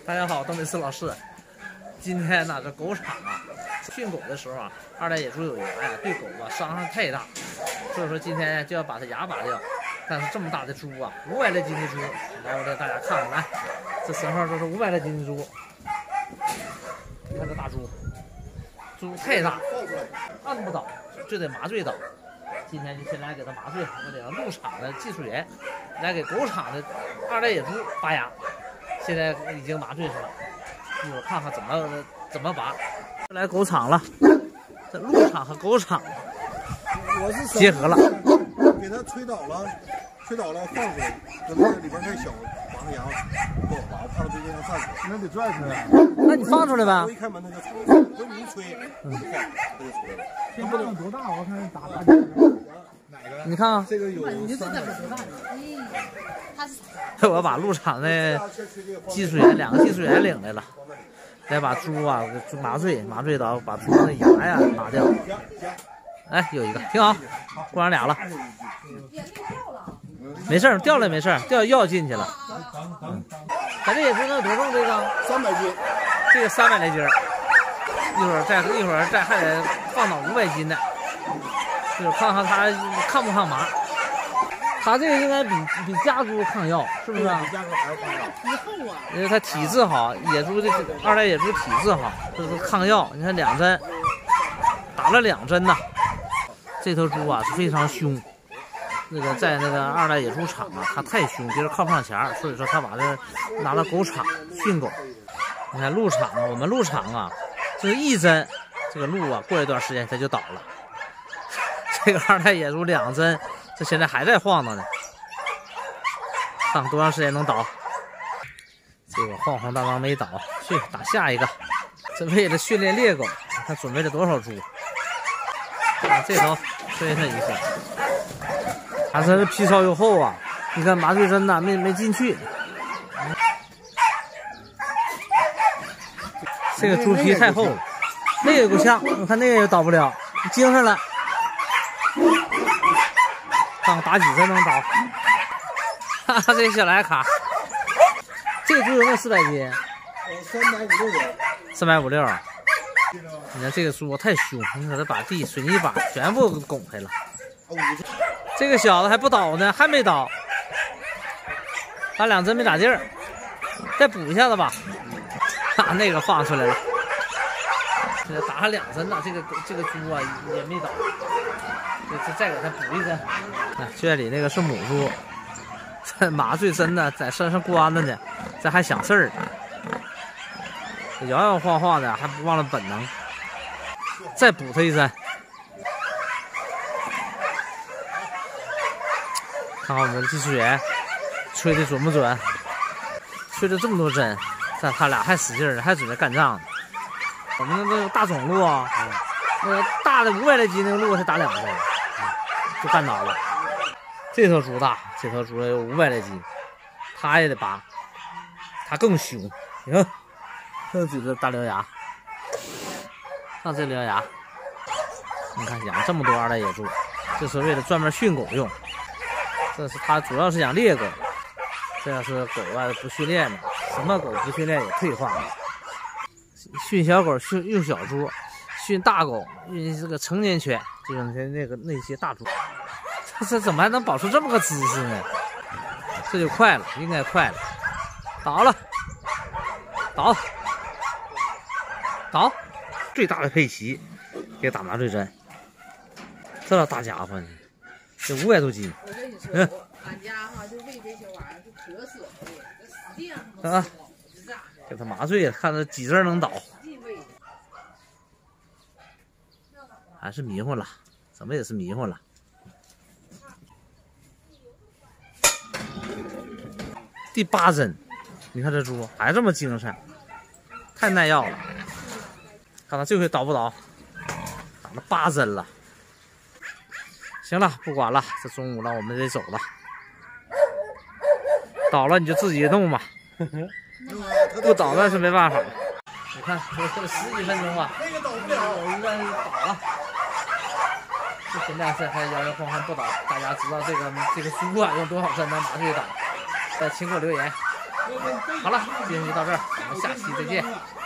大家好，东北四老师。今天呢，这狗场啊，训狗的时候啊，二代野猪有牙呀，对狗啊伤害太大，所以说今天就要把它牙拔掉。但是这么大的猪啊，500来斤的猪，来我给大家看看，来，这身上都是500来斤的猪。你看这大猪，猪太大，按不倒，就得麻醉倒。今天就先来给它麻醉，我得让牧场的技术员来给狗场的二代野猪拔牙。现在已经麻醉上了，一会儿看看怎么拔。来狗场了，这牧场和狗场我是结合了， 给它吹倒了，放水，搁那里边太小，拔个牙不好拔，我怕它对面上站住，那得拽出来。 那你放出来呗。 我一开门它就出来了，这你一吹，它就出来了。 现在多大？我看打哪个？ 你看看， 这个有你这 300 多大？他是我把牧场的技术员2个技术员领来了，来把猪啊麻醉倒，把猪的牙呀拿掉。哎，有一个挺好，过上俩了，没事掉了没事，掉药进去了。咱这野猪能有多重？这个 300斤， 这个300来斤，一会儿再还得放到500斤的，就是看看它抗不抗麻。它这个应该比家猪抗药，是不是啊？ 比家猪还要抗药。 以后啊， 因为它体质好，野猪这二代野猪体质好，这是抗药。你看2针，打了2针呐。这头猪啊是非常凶，在那个二代野猪场啊，它太凶，别人靠不上前，所以说他把这拿到狗场训狗。你看鹿场，我们鹿场啊，就是1针，这个鹿啊过一段时间它就倒了。这个二代野猪2针。这现在还在晃荡呢，看看多长时间能倒。这个晃荡荡没倒，去打下一个。这为了训练猎狗，他准备了多少猪？啊，这头吹他一下，它这皮糙又厚啊！你看麻醉针呐，没进去。这个猪皮太厚了，那个够呛，我看那个也倒不了，精神了。看看打几针能倒，哈哈，这小莱卡，这个猪有没有400斤？356。你看这个猪太凶，你看它把水泥板全部拱开了。这个小子还不倒呢，还没倒，打2针没打劲儿，再补一下子吧。哈，那个放出来了，这打了2针了，这个猪啊也没倒。再给它补1针。圈里那个是母猪，这麻醉针呢在身上关着呢，这还想事儿呢，摇摇晃晃的，还不忘了本能。再补它1针，看看我们的技术员吹的准不准？吹了这么多针，但他俩还使劲呢，还准备干仗呢。我们那个大种鹿啊，那个大的500来斤那个鹿才打2针。就干倒了。这头猪大，这头猪有500来斤，它也得拔，它更凶。你看，这嘴的大獠牙，看这獠牙。你看养这么多二代野猪，这是为了专门训狗用。这是它主要是养猎狗，这要是狗啊不训练的，什么狗不训练也退化了。训小狗用小猪，训大狗用这个成年犬，就用那些大猪。这怎么还能保持这么个姿势呢？这就快了，应该快了。倒了，倒，最大的佩奇给打麻醉针，这老大家伙呢，这500多斤。 我跟你说，俺家哈就喂这些玩意儿就可舍不得，这使劲让他们吃， 给他麻醉，看他几针能倒。还是迷糊了，怎么也是迷糊了。第8针，你看这猪还这么精神，太耐药了。看他这回倒不倒？打了8针了。行了，不管了，这中午了，我们得走了。倒了你就自己弄吧，不倒那是没办法。你看，我这10几分钟啊， 那个倒不了， 有一个倒了。这现在是还摇摇晃晃不倒，大家知道这个猪啊用多少针能麻醉倒？在请给我留言。 好了，今天就到这儿，我们下期再见。